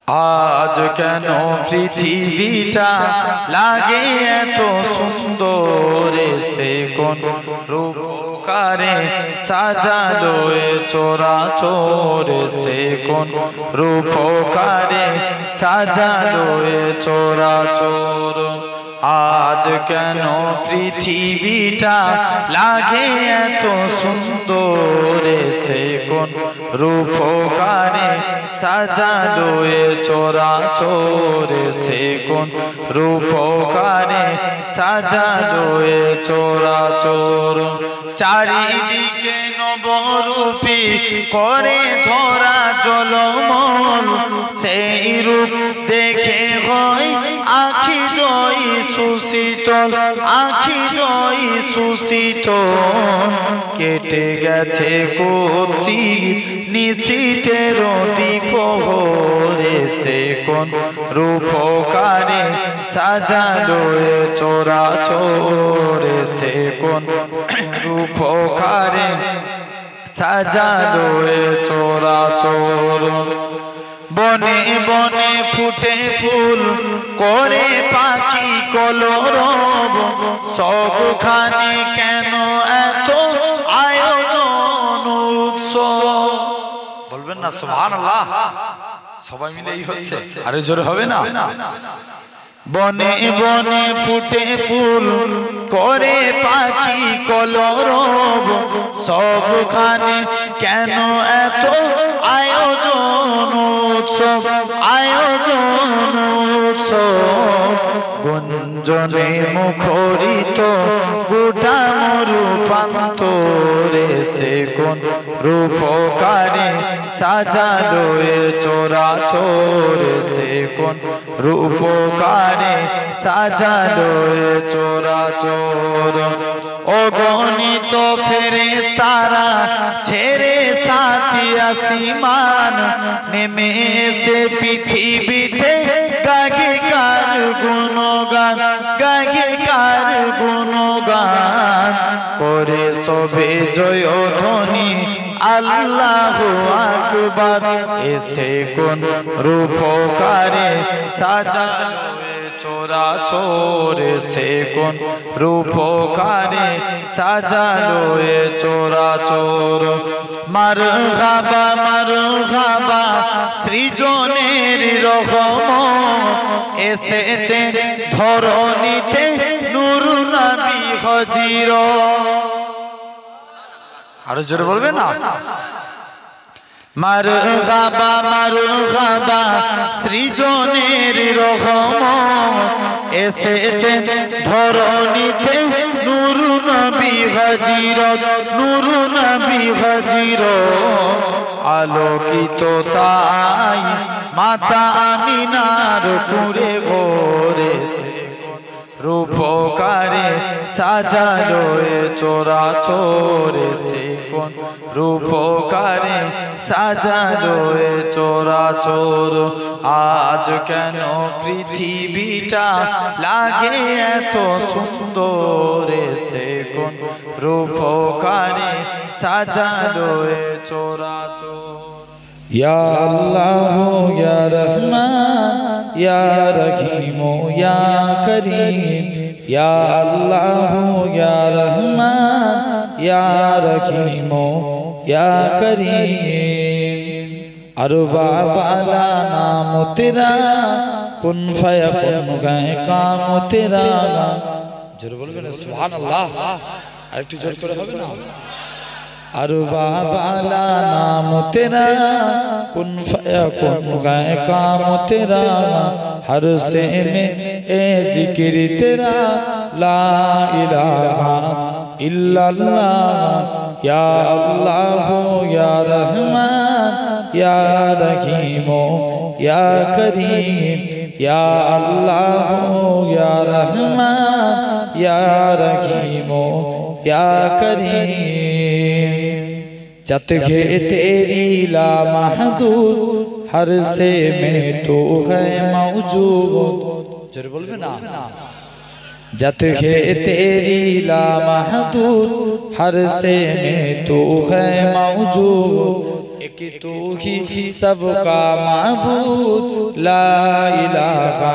আজ কেন পৃথিবীটা লাগে এত সুন্দর, সে কোন রূপকারে সাজালো এ চরাচর, সে কোন রূপকারে সাজালো এ চরাচর। আজ কেন পৃথিবীটা লাগে এত সুন্দর, সে কোন রূপকারে সাজালো এ চরাচর, সে কোন রূপকারে সাজালো এ চরাচর। চারিদিকে নবরূপী করে ধরা জলমল, সেই রূপ দেখে হয় আখি দই সুশীতল, আখি দই সুশীতল। কেটে গেছে কুৎসিত নিশীথের দ্বিপ্রহরে, সে কোন রূপকারে সাজালো এ চরাচর, সে কোন রূপকারে সাজালো এ চরাচর। বনে বনে ফুটে ফুল করে পাখি কলরব, সবখানে কেন এত আয়োজন উৎসব। বলবেন না সুবহানাল্লাহ? সবাই মিলে এই হচ্ছে, আরে জোরে হবে না? বনে বনে ফুটে ফুল করে পাখি কলরব, সবখানে কেন এত আয়োজন উৎসব, আয়োজন উৎসব। গুঞ্জনে মুখরিত গোটা মরু প্রান্তরে, সে কোন রূপকারে সাজালো এ চরাচর, সে কোন রূপকারে সাজালো এ চরাচর। অগণিত ফেরেশতারা ছেড়ে সাথী আসমান, নেমে এসে পৃথিবীতে গাহে কার গুণগান, গাহে কার গুণগান। করে সবে জয় ধ্বনি আল্লাহু আকবার, এসে কোন রূপকারে সাজালো এ চরাচর, সে কোন রূপকারে সাজালো এ চরাচর। মারহাবা মারহাবা সৃজনের রহমত, এসেছে ধরণীতে নূর নবী হযরত। আরো জোরে বলবে না? মারহাবা মারহাবা সৃজনের রহমত, এসেছে ধরণীতে নূর নবী হযরত, নূর নবী হযরত। আলোকিত তাই মাতা আমিনার পুরে ঘরে, সে রূপকারে সাজালো এ চরাচর, সে কোন রূপকারে সাজালো এ চরাচর। আজ কেন পৃথিবীটা লাগে এত সুন্দর, সে কোন রূপকারে সাজালো এ চরাচর। ইয়া আল্লাহ ইয়া রহমান ইয়া রহিম ইয়া করিম, ইয়া আল্লাহ ইয়া রহমান ইয়া রহিম ইয়া করিম। अरबा वाला नाम तेरा, कुन फयकुन है काम तेरा। जोर बोलबे ना सुभान अल्लाह, আরেকটু জোর করে হবে না? अरबा वाला नाम तेरा, कुन फयकुन है काम तेरा। हर से में ए जिक्र तेरा, ला इलाहा इल्लल्लाह। या अल्लाह या रहमान या रहीम या करीम, या अल्लाह या रहमान या रहीम या करीम। जत गे तेरी ला महदूद, हर से में तो है मौजूद। जर बोलबे ना? जत गे तेरी ला महदूद, हर से में तो है मौजूद। एक एक तू ही सबका माबूद ला इलाहा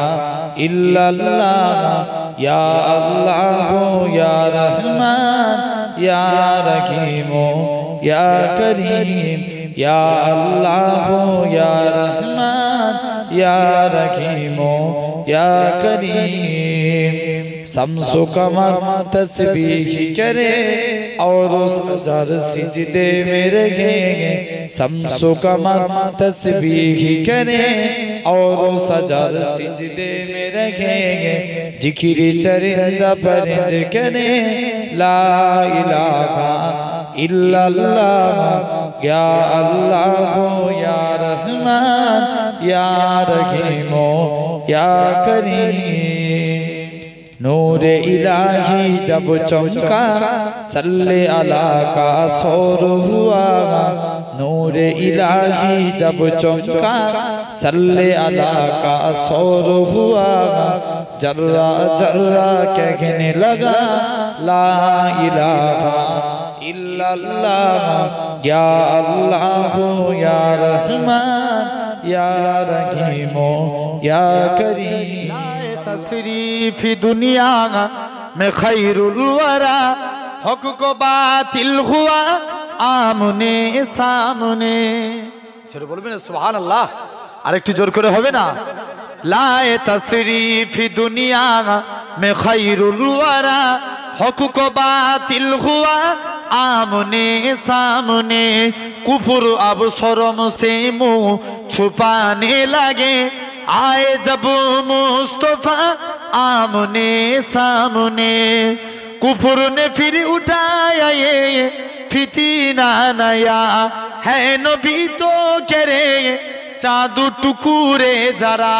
इल्लल्लाह या अल्लाह या रहमान या रहीम या करीम या अल्लाह या रहमान या रहीम या करीम। शम्सु कमर तस्बीह करे और सजर सिजदे में रहेंगे। शम्सु कमर तस्बीह करे और सजर सिजदे में रहेंगे। जिक्र चरिंदा परिंद करे ला इलाहा इल्लल्लाह या अल्लाह या रहमान या रहीम या करीम। नूरे इलाही जब चमका सल्ले अला का शोर हुआ। नूरे इलाही जब चमका सल्ले अला का शोर हुआ। जर्रा जर्रा कहने लगा ला इलाहा इल्लल्लाह या अल्लाह या रहमान या रहीम या करीम। तशरीफ दुनिया में खैरुल वरा हक को बातिल हुआ आमने सामने। जोर बोलबे ना सुभान अल्लाह। आरेकटू जोर करे होबे ना। लाए तशरीफ दुनिया में खैरुल वरा हक को बातिल हुआ आमने सामने। कुफर अब शर्म से मुंह छुपाने लगे। आए जब मुस्तफा आमने सामने। कुफर ने फिर उठाया ये फितना नया है नबी तो करे चाँदू टुकुरे जरा।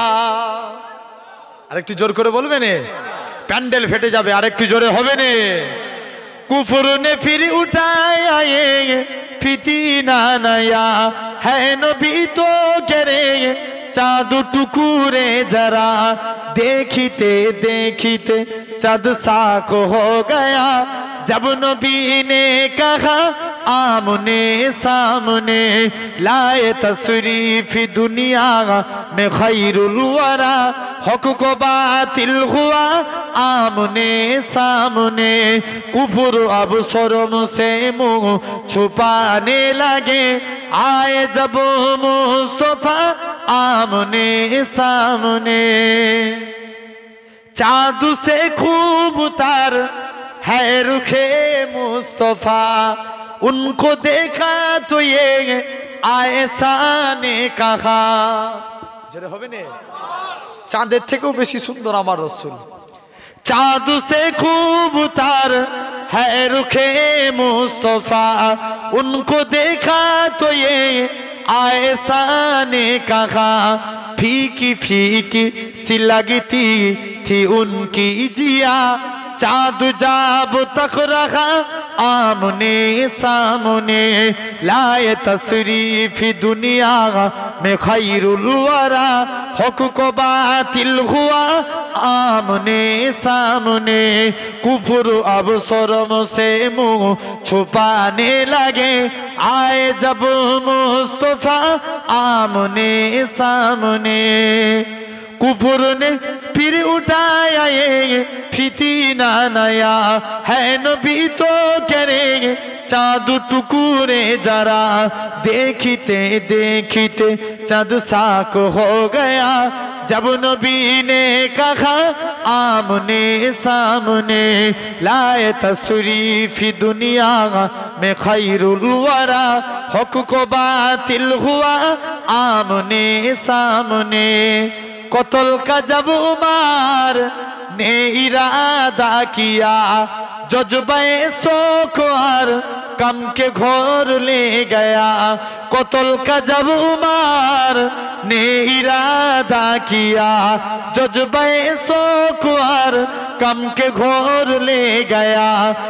আরেকটু জোর করে বলবে নে প্যান্ডেল ফেটে যাবে। আরেকটু জোরে হবে নে। कुफर ने फिर उठाया ये फितना नया है नबी तो करे चाँद टुकुरे जरा। देखते देखते चाँद साख हो गया जब नबी ने कहा आमने सामने। लाए तशरीफ दुनिया में खैरुल वरा हक को बातिल हुआ आमने सामने। कुफर अब शर्म से मुंह छुपाने लगे। आए जब मुस्तफा आमने सामने। चाँद से खूब उतार है रुखे मुस्तफा। उनको देखा तो ये आयशा ने कहा। जरे होबे ने चाँदेर থেকেও বেশি সুন্দর আমার রাসূল। चाँद से खूब उतार है रुखे मुस्तफा। उनको देखा तो ये आयशा ने कहा। फीकी फीकी सी लगती थी उनकी जिया। चाँद जाब तक रखा आमने सामने। लाए तशरीफ दुनिया में खैरुल वरा हक को बातिल हुआ आमने सामने। कुफर अब शर्म से मुंह छुपाने लगे। आए जब मुस्तफा आमने सामने। कुफर ने फिर उठाया ये फितना नया है नबी तो करेंगे चाँद टुकुरे जरा। देखते देखते चाँद साख हो गया जब नबी ने कहा आमने सामने। लाए तशरीफ दुनिया में खैरुल वरा हक को बातिल हुआ आमने सामने। कत्ल का जब उमर ने इरादा किया जज्बे शौक और कम के घोर ले गया। कत्ल का जब उमर ने इरादा किया जज्बे शौक और कम के घोर ले गया।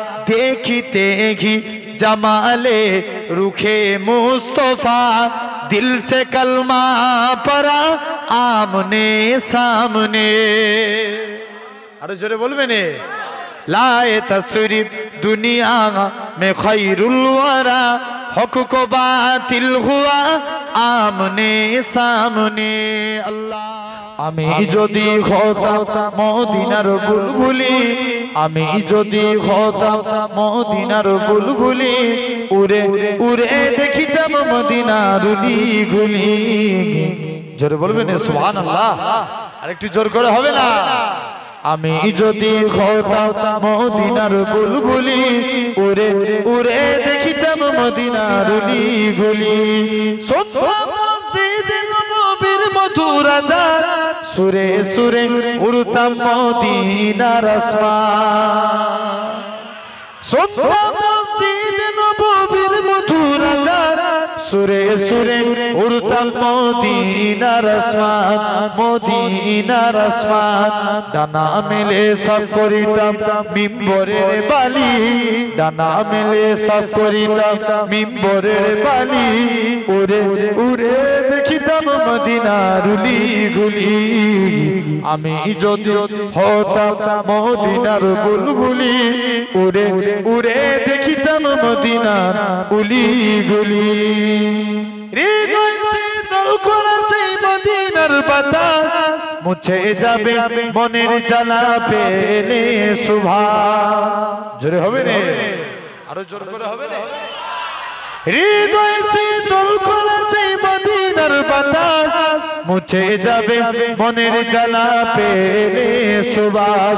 देखते ही जमाले रुखे मुस्तफा दिल से कलमा पड़ा आमने सामने। अरे जोरे बोलबे ने लाए तशरीफ दुनिया में खैरुल वरा हक को बातिल हुआ आमने सामने अल्लाह আমি যদি হতাম মদিনার বুলবুলি আমি যদি হতাম মদিনার বুলবুলি উড়ে উড়ে দেখিতাম মদিনার উলি গুলি জোরে বলবেন সুবহানাল্লাহ আরেকটু জোর করে হবে না আমি যদি হতাম মদিনার বুলবুলি উড়ে উড়ে দেখিতাম মদিনার উলি গুলি শুনতাম মসজিদে নববীর মধুর আজান সুরে সুরে উড়তাম মদিনার আসমান শুনতাম মসজিদে নববীর মধুর আজান সুরে সুরে উড়তাম মদিনার আসমান মদিনার আসমান ডানা মেলে সাফ করিতাম মিম্বরের বালি ডানা মেলে সাফ করিতাম মিম্বরের বালি উড়ে উড়ে দেখিতাম মদিনার উলি গুলি আমি যদি হতাম মদিনার বুলবুলি উড়ে উড়ে দেখিতাম মদিনার উলি গুলি হৃদয় শীতল করা সেই মদিনার বাতাস মুছে যাবে মনের জ্বালা পেলে সুভাষ জোরে হবে না আরো জোর করে হবে না হৃদয় শীতল করা সেই মদিনার বাতাস মুছে যাবে মনের জ্বালা পেলে সুবাস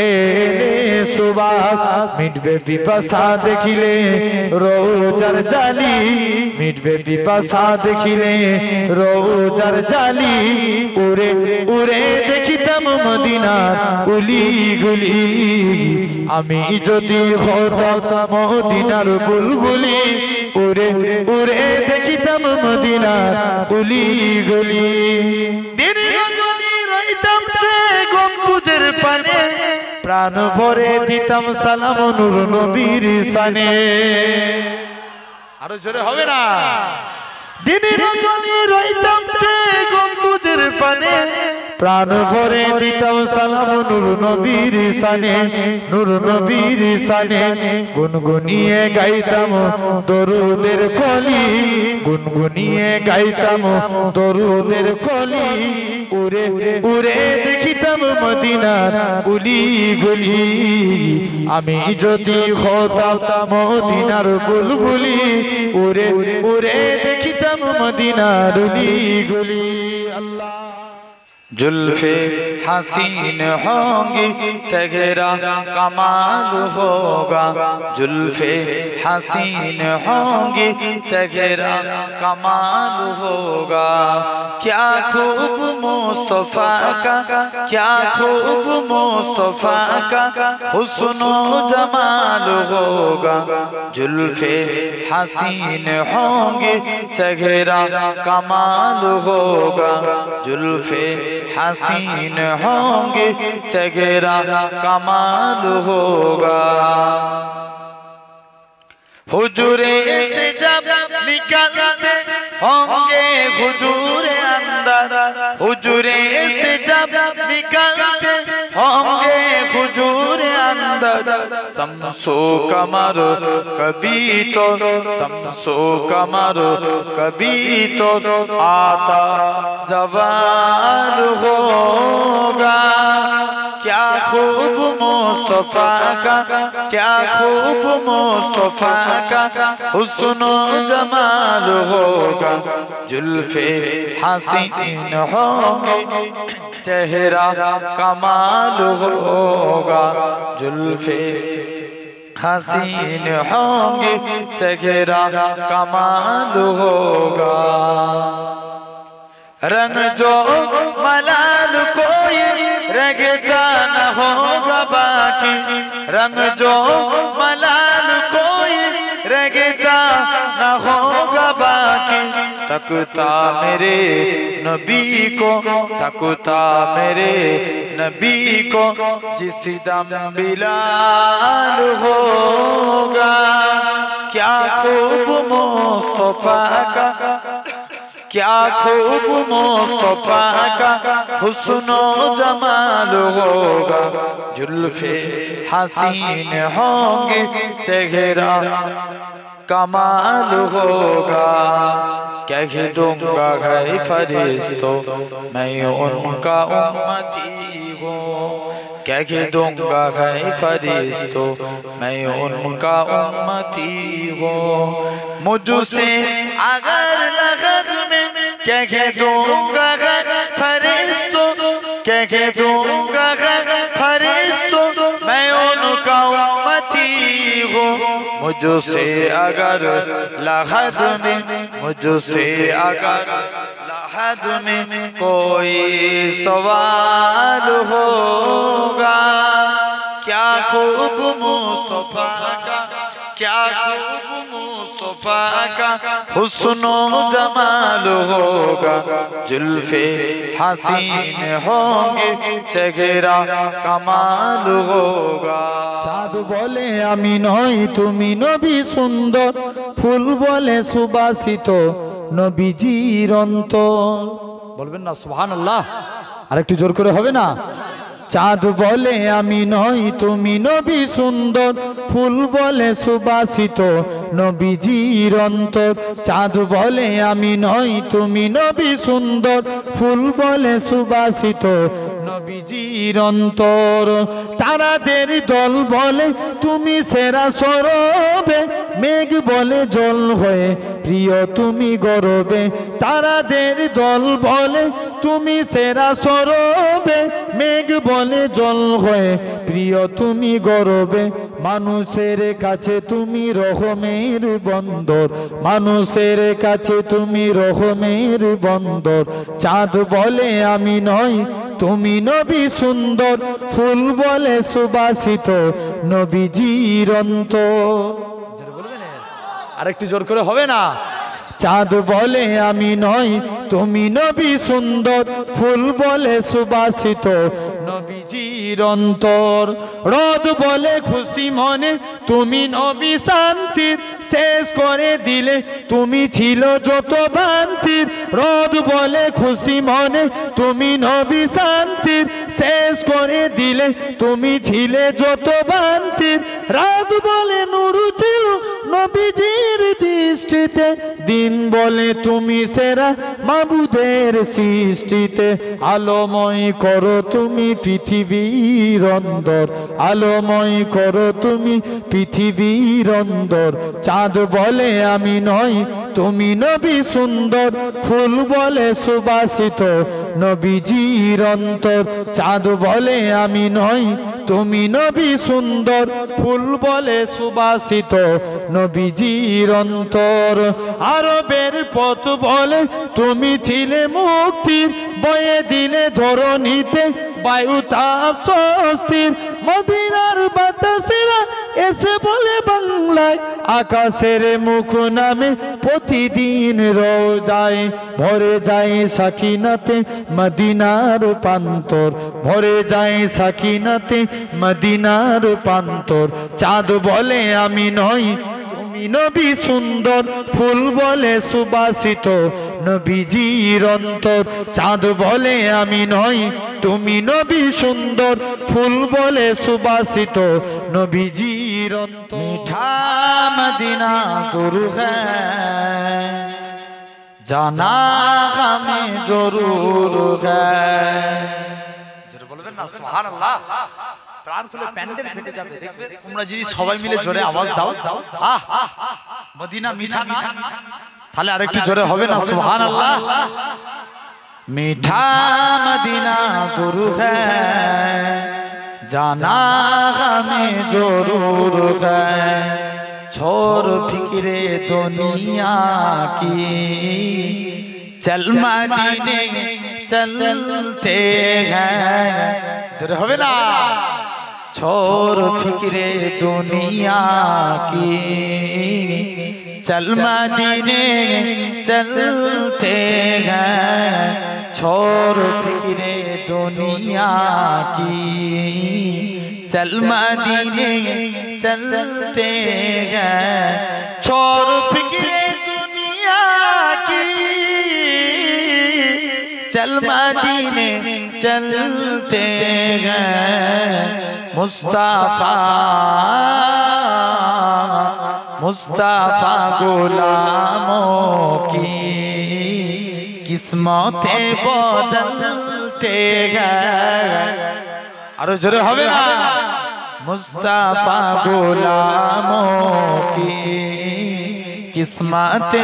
মিটবে পিপাসা দেখিলে রোজার জালি মিটবে পিপাসা দেখিলে রোজার জালি উড়ে উড়ে দেখিতাম মদিনার উলি গুলি আমি যদি হতাম মদিনার বুলবুলি উড়ে উড়ে দেখিতাম মদিনার উলি গলি দিন রজনী রইতাম যে গম্বুজের পানে প্রাণ ভরে দিতাম সালাম নূর নবীর শানে আরো জোরে হবে না দিন রজনী রইতাম যে গম্বুজের পানে প্রাণ ভরে দিতাম সালাম নূর নবীর শানে নূর নবীর শানে গুনগুনিয়ে গাইতাম দরুদের কলি গুনগুনিয়ে গাইতাম দরুদের কলি উড়ে উড়ে দেখিতাম মদিনার উলি গুলি আমি যদি হতাম মদিনার বুলবুলি উড়ে উড়ে দেখিতাম মদিনার উলি গুলি আল্লাহ जुल्फे हसीन होंगी चेहरा कमाल होगा जुल्फे हसीन होंगी चेहरा कमाल होगा क्या खूब मुस्तफा का क्या खूब मुस्तफा का हुस्न जमाल होगा जुल्फे हसीन होंगी चेहरा कमाल होगा जुल्फे हसीन होंगे चेहरा कमाल होगा हुजूरे से जब निकलते होंगे हुजूरे अंदर हुजूरे से जब निकलते होंगे हुजूरे अंदर शम्सो कमर कभी तो शम्सो कमर कभी तो आता जवाल होगा क्या खूब मुस्तफा का क्या खूब मुस्तफा का हुस्न जमाल होगा जुल्फे हसीन होंगे चेहरा कमाल होगा जुल्फे हसीन होंगे चेहरा कमाल होगा रंग जो मलाल कोई रंगता न होगा बाकी रंग जो मलाल कोई रंगता न होगा बाकी तकता मेरे नबी को तकता मेरे नबी को जिस दम बिलाल होगा क्या खूब मुस्तफा का क्या खूब मुस्तफा का हुस्न जमाल होगा, जुल्फे हसीन होंगे चेहरा कमाल होगा। कह दूंगा है फरिश्तों मैं उनका उम्मती हूँ, कह दूंगा है फरिश्तों मैं उनका उम्मती हूँ। मुझसे अगर लगद में कह दूंगा है फरिश्तों, कह दूंगा है फरिश्तों मैं उनका उम्मती हूँ। मुझसे अगर लहद में, मुझसे अगर लहद में कोई सवाल होगा, क्या खूब मुस्तफा का, क्या खूब मुस्तफा का हुस्नो जमाल होगा, जुल्फे हसीन होंगे चेहरा कमाल होगा। চাঁদ বলে আমি নই তুমি নবী সুন্দর, ফুল বলে সুবাসিত নবীজির অন্তর। বলবেন না সুবহানাল্লাহ? আরেকটু জোর করে হবে না? চাঁদ বলে আমি নই তুমি নবী সুন্দর, ফুল বলে সুবাসিত নবীজির অন্তর। চাঁদ বলে আমি নই তুমি নবী সুন্দর, ফুল বলে সুবাসিত নবীজির অন্তর। তারাদের দল বলে তুমি সেরা সরবে, মেঘ বলে জল হয়ে প্রিয় তুমি গরবে। তারাদের দল বলে তুমি সেরা সরবে, মেঘ বলে জল হয়ে প্রিয় তুমি গরবে। মানুষের কাছে তুমি রহমের বন্দর, মানুষের কাছে তুমি রহমের বন্দর। চাঁদ বলে আমি নই তুমি নবী সুন্দর, ফুল বলে সুবাসিত নবীজির অন্তর। আরেকটু জোর করে হবে না? চাঁদ বলে আমি নই তুমি নবী সুন্দর, ফুল বলে সুবাসিত নবীজির অন্তর। রোদ বলে খুশি মনে তুমি নবী শান্তির, শেষ করে দিলে তুমি ছিল যত ভ্রান্তির। রোদ বলে খুশি মনে তুমি নবী শান্তির, শেষ করে দিলে তুমি ছিলে যত ভ্রান্তির। রাত বলে নূর ছিল নবীজির দৃষ্টিতে, দিন বলে তুমি সেরা মাবুদের সৃষ্টিতে। আলোময় করো তুমি পৃথিবীর অন্দর, আলোময় করো তুমি পৃথিবীর অন্দর। চাঁদ বলে আমি নই তুমি নবী সুন্দর, ফুল বলে সুবাসিত নবীজির অন্তর। চাঁদ বলে আমি নই তুমি নবী সুন্দর, ফুল বলে সুবাসিত নবীজির অন্তর। আরবের পথ বলে তুমি ছিলে মুক্তির, বয়ে দিলে ধরণীতে বায়ু তাপ স্বস্তির। মদিনার বাতাসেরা এসে বলে বাংলায়, আকাশের মুখ নামে প্রতিদিন রোজায় ভরে যায় সাকিনাতে মদিনার প্রান্তর, ভরে যায় সাকিনাতে মদিনার প্রান্তর। চাঁদ বলে আমি নই তুমি নবী সুন্দর, ফুল বলে সুবাসিত নবীজির অন্তর। চাঁদ বলে আমি নই তুমি নবী সুন্দর, ফুল বলে সুবাসিত নবীজির অন্তর। মিঠা মদিনা दूर है जाना हमें जरूर है। জোরে বলবেন না সুবহানাল্লাহ? প্রাণ খুলে প্যান্ডেল ফেটে যাবে দেখবে তোমরা যদি সবাই মিলে জোরে আওয়াজ দাও, আহ মদিনা মিঠা না, তাহলে আরেকটু জোরে হবে না সুবহানাল্লাহ? मीठा मदीना दूर है जाना हमें जरूर है, छोड़ फिक्रे दुनिया की चल मदीने चलते हैं। जरूर होवे ना? छोड़ फिक्रे दुनिया की चल मदीने चलते हैं, छोड़ फिक्रे दुनिया की चल मदीने चलते हैं। छोड़ फिक्रे दुनिया की चल मदीने चलते हैं मुस्तफा मुस्तफा गुलामों की किस्मतें बदलते हैं। अरे जोरे होवे ना मुस्तफा गुलामों की किस्मतें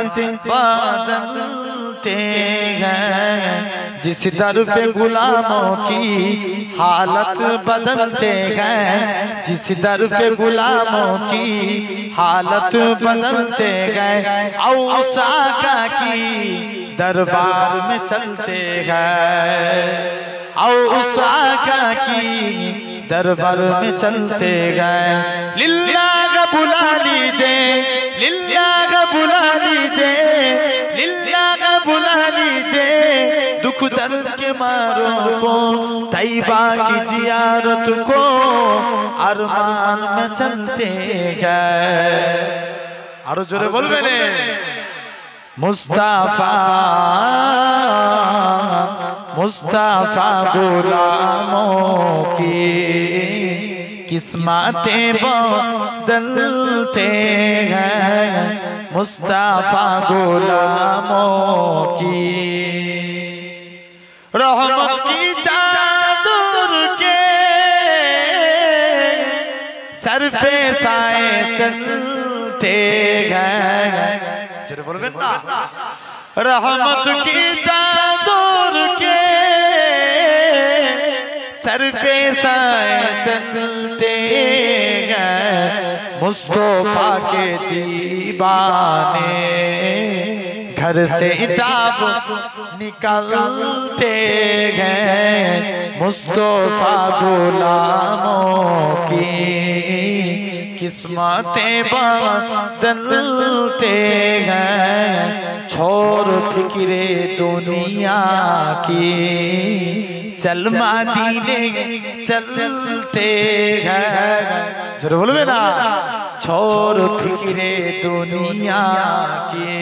बदलते हैं। जिस दर पे गुलामों की हालत बदलते हैं, जिस दर पे गुलामों की हालत बदलते हैं, औसाका की दरबार में चलते हैं, औसाका की दरबार में चलते गए। लिल्लाह बुला लीजिए, लिल्लाह बुला लीजिए, लिल्लाह बुला लीजिए, दुख दर्द के मारों को, तैबा की जियारत को अरमान में चलते गए। आरो जोरे बोलबे ने मुस्तफा मुस्तफा गुलामों की किस्मतें बदलते हैं मुस्तफा गुलामों की। रहमत की चादर के सर पे साए चलते हैं। चलो बोलबे ना रहमत की चादर के सर पे साए चलते हैं मुस्तफा के दीवाने घर से जब निकलते हैं मुस्तफा गुलामों की किस्मतें बदलते हैं। छोड़ फिक्रे दुनिया की चल मदीने चलते हैं। जरूर बोलबे ना छोड़ फिक्रे दुनिया की,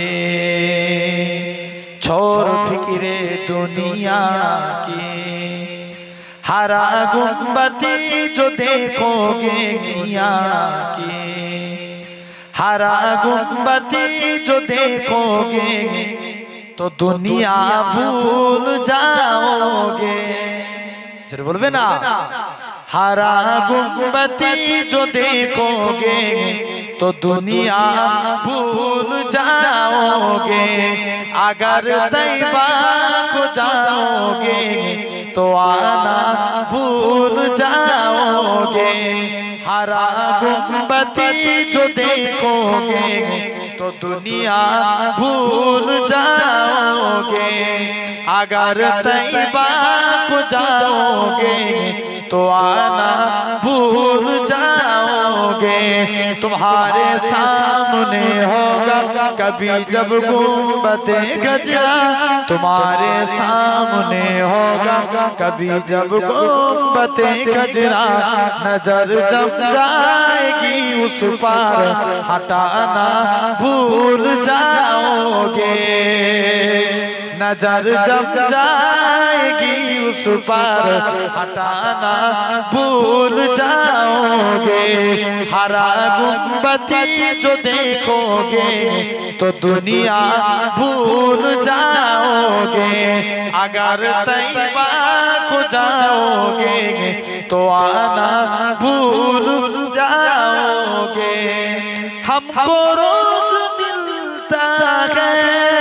छोड़ फिक्रे दुनिया की। हरा गुंबदी जो देखोगे मियां की, हरा गुंबदी जो देखोगे तो दुनिया भूल जाओगे। चलो बोलबे ना हरा गुंबदी जो देखोगे तो दुनिया भूल जाओगे। अगर तैबा को जाओगे तो आना भूल जाओगे। हरा गुंबदी जो देखोगे तो दुनिया भूल जाओगे। अगर तैबा को जाओगे तो आना भूल जाओगे। तुम्हारे सामने होगा कभी जब गुंबदे गजरा, तुम्हारे सामने होगा कभी जब गुंबदे गजरा। नजर जब जाएगी उस पार हटाना भूल जाओगे। नजर जब जाएगी उस पार हटाना भूल जाओगे। हरा गुंबदी जो देखोगे तो दुनिया भूल जाओगे। अगर तैबा को जाओगे तो आना भूल जाओगे। हमको रोज मिलता है,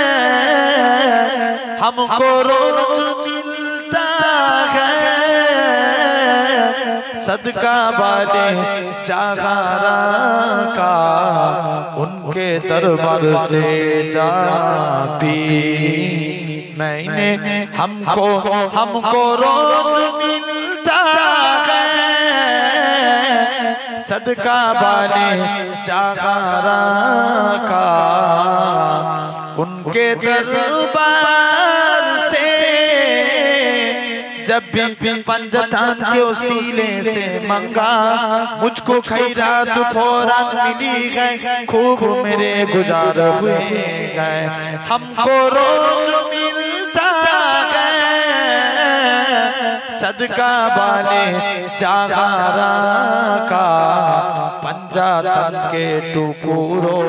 हमको रोज मिलता है सदका वाले जागारा का। उनके दरबार से जा पी मैंने हमको रोज मिलता है सदका वाले जागारा का। उनके दरबार से जब भी पंजतान के उसीले से मंगा मुझको खैरात फौरन मिली है। खूब मेरे गुजार हुए गए। हमको रोज मिलता है सदका वाले जागारा का पंजातन के टुकड़ों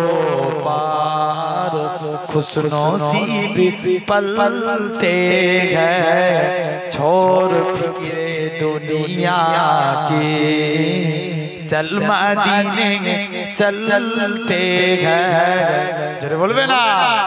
पार खुशनसीब पलते हैं छोड़ फिक्रे दुनिया की चल मदीने चलते हैं जरा बोलबे ना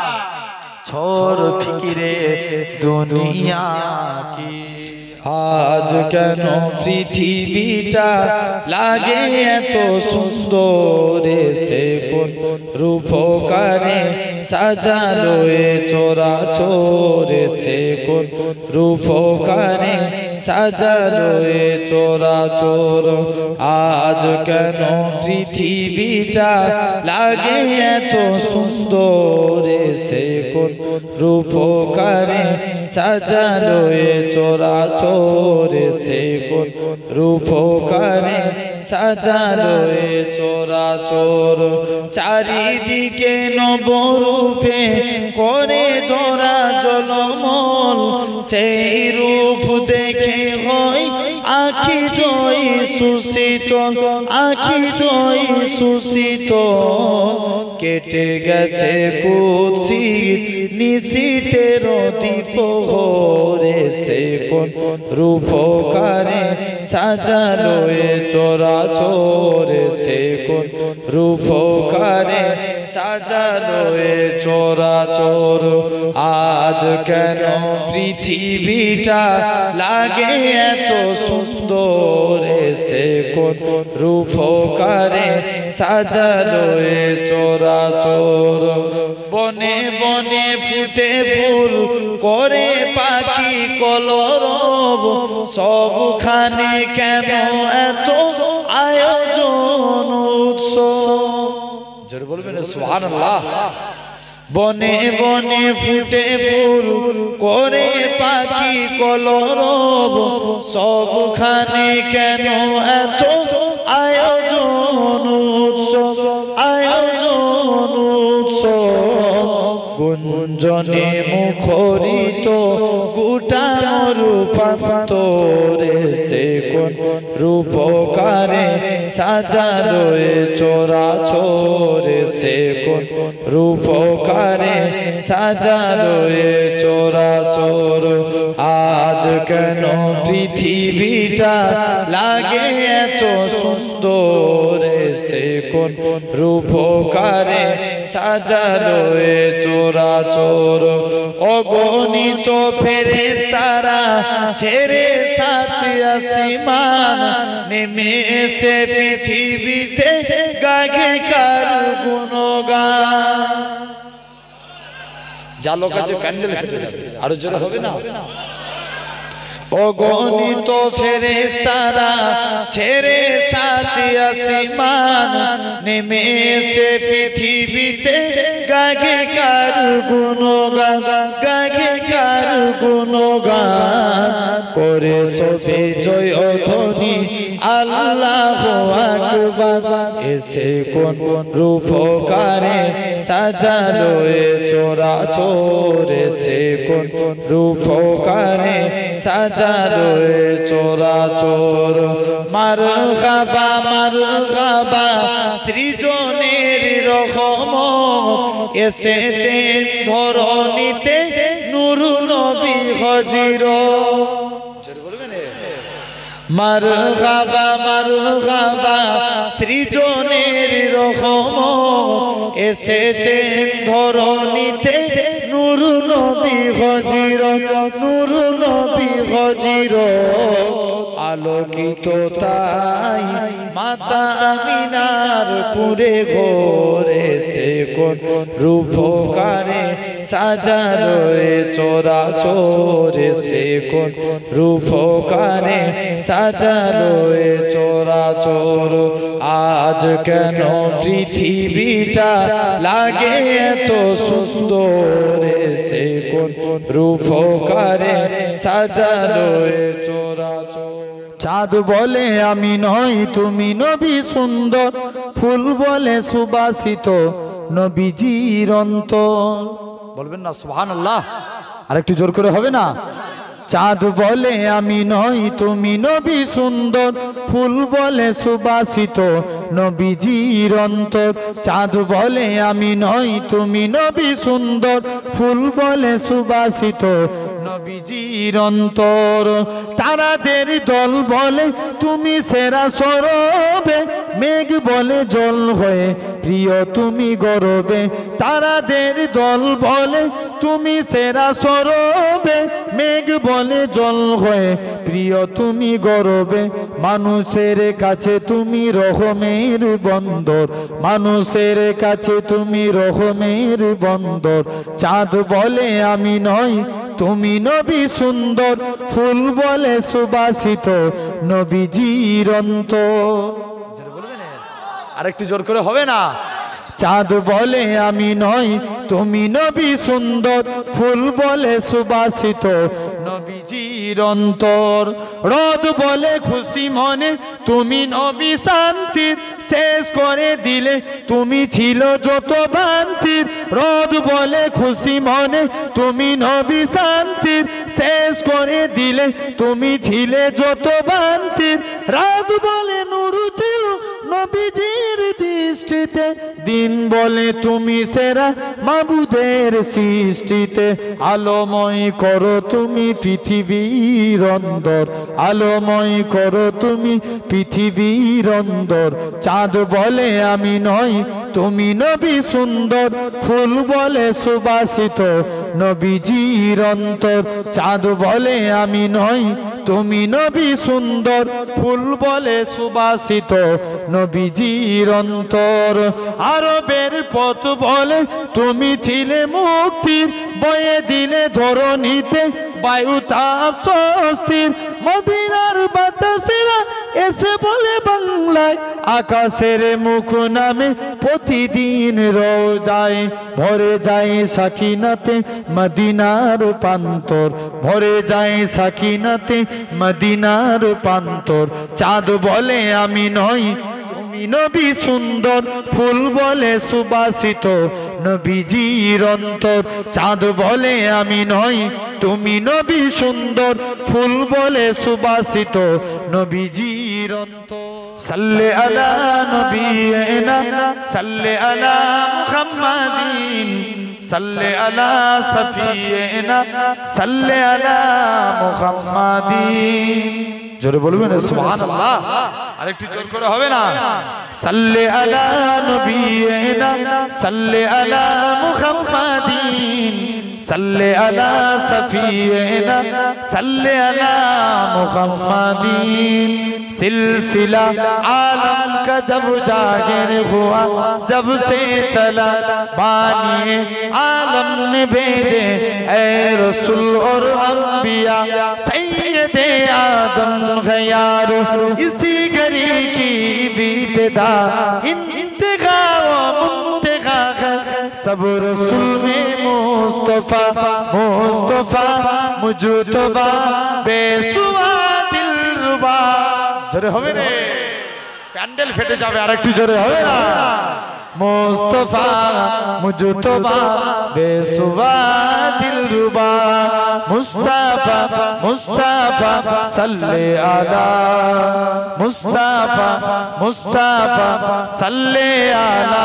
छोड़ फिक्रे दुनिया की आज केन पृथिवीटा लागे एतो सुंदर से कोन रूपकारे साजालो ए चोराचोर से कोन रूपकारे साजालो ए चोराचोर आज केन पृथिवीटा लागे एतो सुंदर से कोन रूपकारे साजालो ए चोराचोर से कोन रूपकारे साजालो ए चोराचोर चारिदिके नबरूपे करे धरा जलमल সেই রূপ দেখে হয় আখি দই সুশীতল আখি দই সুশীতল কেটে গেছে কুৎসিত নিশীতের দ্বীপহরে সে কোন রূপকারে সাজালো এ চরাচর সে কোন রূপকারে সাজালো এ চরাচর আজ কেন পৃথিবীটা লাগে এত সুন্দর সে কোন রূপকারে সাজালো এ চরাচর বনে বনে ফুটে ফুল করে পাখি কলরব সবখানে কেন এত আয়োজন উৎসব জোরে বলবেন সুবহানাল্লাহ বনে বনে ফুটে ফুল করে পাখি কলরব সবখানে কেন এত আয়োজন উৎসব আয়োজন উৎসব গুঞ্জনে মুখরিত গোটা রূপান্তরে সে কোন রূপকারে সাজালো এ চরাচর সে কোন রূপকারে সাজালো এ চরাচর আজ কেন পৃথিবীটা লাগে এত সুন্দর সে কোন রূপকারে সাজালো এ চরাচর অগণিত ফেরেশতারা ছেড়ে সাত আসমান নেমে এসে পৃথিবীতে গাগে কার গুণগান জালো কাছে প্যান্ডেল ফেটে যাবে আরো জোরে হবে না অগণিত ফেরেশতারা ছেড়ে সাত আসমান নেমে এসে পৃথিবীতে গাগে কার গুণগান গাগে কার গুণগান করে সবে জয় ধ্বনি আল্লাহু আকবার এসে কোন রূপকারে সাজালো এ চরাচর এসে কোন রূপকারে সাজালো এ চরাচর মারহাবা সৃজনের রহমত এসেছেন ধরণীতে নূর নবী হযরত মারহাবা সৃজনের রহমত এসেছেন ধরণীতে নূর নবী হযরত নূর নবী হযরত আলোকিত তাই মাতা আমিনার পুরে ঘরে সে কোন রূপকারে সাজালো এ চরাচর সে কোন রূপকারে সাজালো এ চরাচর আজ কেন পৃথিবীটা লাগে এত সুন্দর সে কোন রূপকারে সাজালো এ চরাচর চাঁদ বলে আমি নই তুমি নবী সুন্দর ফুল বলে সুবাসিত নবীজির অন্তর বলবেন না সুবহানাল্লাহ আরেকটু জোর করে হবে না চাঁদ বলে আমি নই তুমি নবী সুন্দর, ফুল বলে সুবাসিত নবীজির অন্তর। চাঁদ বলে আমি নই তুমি নবী সুন্দর, ফুল বলে সুবাসিত নবীজির অন্তর। তারাদের দল বলে তুমি সেরা সরবে, মেঘ বলে জল হয়ে প্রিয় তুমি গরবে। তারাদের দল বলে তুমি সেরা সরবে, মেঘ বলে জল হয়ে প্রিয় তুমি গরবে। মানুষের কাছে তুমি রহমের বন্দর, মানুষের কাছে তুমি রহমের বন্দর। চাঁদ বলে আমি নই তুমি নবী সুন্দর, ফুল বলে সুবাসিত নবীজির অন্তর। আরেকটু জোর করে হবে না? চাঁদ বলে আমি নই তুমি নবী সুন্দর, ফুল বলে সুবাসিত নবীজির অন্তর। রোদ বলে খুশি মনে তুমি নবী শান্তির, শেষ করে দিলে তুমি ছিল যত বান্তির। রোদ বলে খুশি মনে তুমি নবী শান্তির, শেষ করে দিলে তুমি ছিলে যত বান্তির। রাত বলে নূর ছিল নবীজির দৃষ্টিতে, দিন বলে তুমি সেরা মাবুদের সৃষ্টিতে। আলোময় করো তুমি পৃথিবীর অন্দর, আলোময় করো তুমি পৃথিবীর অন্দর। চাঁদ বলে আমি নই তুমি নবী সুন্দর, ফুল বলে সুবাসিত নবীজির অন্তর। চাঁদ বলে আমি নই তুমি নবী সুন্দর, ফুল বলে সুবাসিত নবীজির অন্তর। আরবের পথ বলে তুমি ছিলে মুক্তির, বয়ে দিলে ধরণীতে বায়ু তাপ স্বস্তির। মদিনার বাতাসেরা এসে বলে বাংলায়, আকাশের মুখ নামে প্রতিদিন রোজায় ভরে যায় সাকিনাতে মদিনার প্রান্তর, ভরে যায় সাকিনাতে মদিনার প্রান্তর। চাঁদ বলে আমি নই তুমি নবী সুন্দর, ফুল বলে সুবাসিত নবীজির অন্তর। চাঁদ বলে আমি নই তুমি নবী সুন্দর, ফুল বলে সুবাসিত নবীজির অন্তর। সাল্লে আলা নবিয়িনা সাল্লে আলা মুহাম্মাদিন, সাল্লে আলা সফিয়িনা সাল্লে আলা মুহাম্মাদিন। জোরে বলবেন সুবহানাল্লাহ। আরেকটু জোর করে হবে না? সাল্লে আলা নবিয়িনা সাল্লে আলা মুহাম্মাদিন, সাল্লে আলা সফিয়িনা সাল্লে আলা মুহাম্মাদিন। सिलसिला आलम का जब जाहिर हुआ, जब से चला बानिए आलम ने भेजे ऐ रसूल और अंबिया, सैयदे आदम है यारो इसी गली की इब्तिदा, इंतहा व मुंतहा है सब रसूल में मुस्तफा, मुस्तफा मुजतबा बेसुआ दिलरुबा। জোরে হবে রে, প্যান্ডেল ফেটে যাবে। আরেকটু জোরে হবে না? মুস্তফা মুজতবা বেসুয়া দিলরুবা, মুস্তাফা মুস্তাফা সাল্লে আলা, মুস্তাফা মুস্তাফা সাল্লে আলা।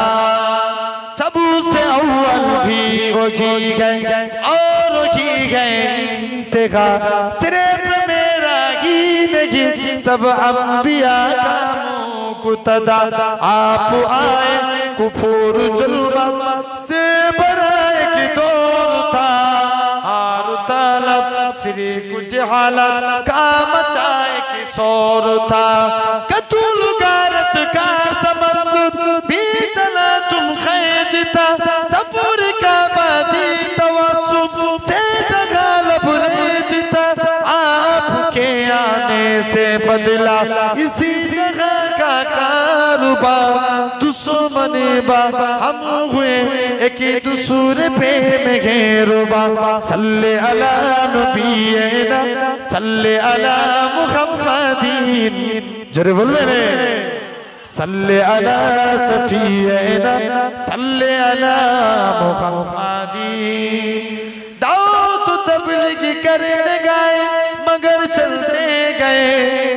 सबसे अव्वल भी वो की गए और की गए इंतहा, सिर्फ मेरा ही नहीं सब अंबिया का मुक़्तदा। आप आए कुफूर जुल्म से बराए की दौर था, हार तलब श्री कुछ हालत का मचाए की शोर था। कतुल गारत का समंदर बीतला तुम खैजता, तपुर का बाजी तवस्सुफ से जगह लबरेजता। आपके आने से बदला इसी जगह का कारोबार, दुश्मने बा हम हुए एक दूसरे पे में घेरुबा। सल्ले अला नबीना सल्ले अला मुहम्मदीन। जरे बोल रे, सल्ले अला सफियना सल्ले अला मुहम्मदीन। दाऊद तबलीग करने गए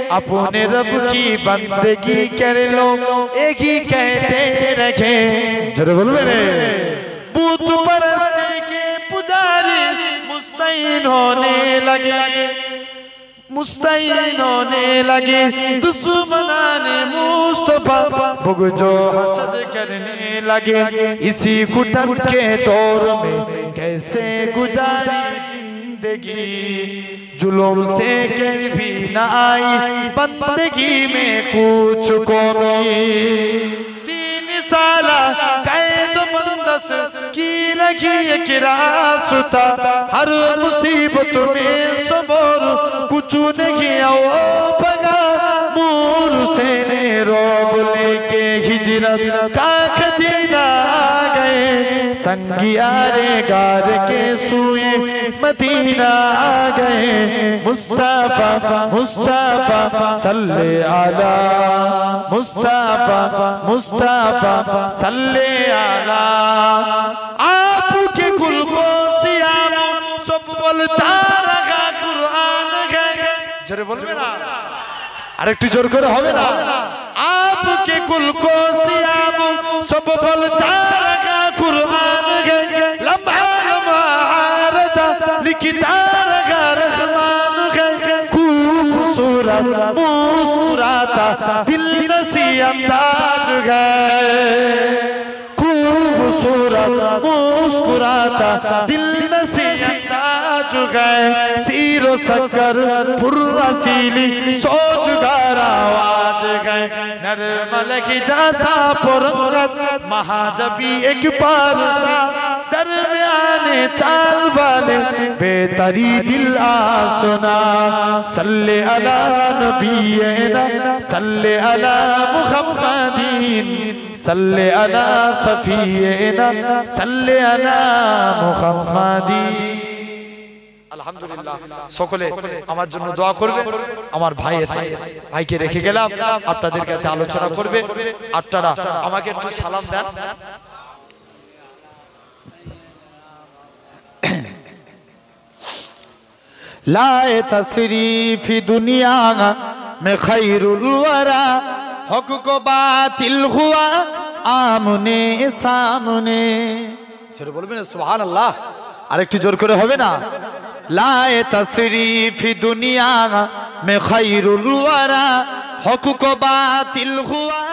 अपने रब की बंदगी कर लो, एक ही कहते रखे। जरूर बोल मेरे बूत परस्ती के पुजारी मुस्तईन होने लगे, मुस्तईन होने लगे। दुश्मनाने मुस्तफा बुग़्ज़ो हसद करने लगे। इसी घुटन के दौर में कैसे गुजारी जिंदगी, जुल्म से कर भी न आई बंदगी में कुछ कमी। 3 साल कैद बंदस की रखी एक रास्ता, हर मुसीबत में सबर कुछ नहीं वो भगा। मूर से ने रोब लेके हिजरत का खजीना गए, संगियारे गार के सुए मदीना गए। मुस्तफा मुस्तफा सल्ले अला, मुस्तफा मुस्तफा सल्ले अला। आपके कुल को सियाम सब बोलता रहा कुरान है। जरे बोलबे ना, আরেকটু জোর করে হবে না। आपके कुल को सियाम सब बोलता रहा कुरान है। लम्हा लम्हा आरता लिखता रहा रहमान है। खूबसूरत मुस्कुराता दिल नसी अंदाज है, खूबसूरत मुस्कुराता दिल नसी अंदाज है। सीरो सकर पुर्रसीली सोजगार आवाज है। नरमल की जैसा पुरंगत महाजबी एक पारसा, दरमियाने चाल वाले बेतरी दिल आसना। सल्ले अला नबीना सल्ले अला मुहम्मदीन, सल्ले अला सफीना सल्ले अला मुहम्मदीन। আলহামদুলিল্লাহ, সকলে আমার জন্য দোয়া করবে। আমার ভাই এসে ভাইকে রেখে গেলাম, আর তাদের কাছে আলোচনা করবে। আপনারা আমাকে একটু সালাম দেন। लाए तशरीफ दुनिया में खैरुल वरा, हक को बातिल हुआ आमने सामने। ছোট বলবেন সুবহানাল্লাহ, আরেকটু জোর করে হবে না। लाए तशरीफ दुनिया में खैरुल वरा, हक को बातिल हुआ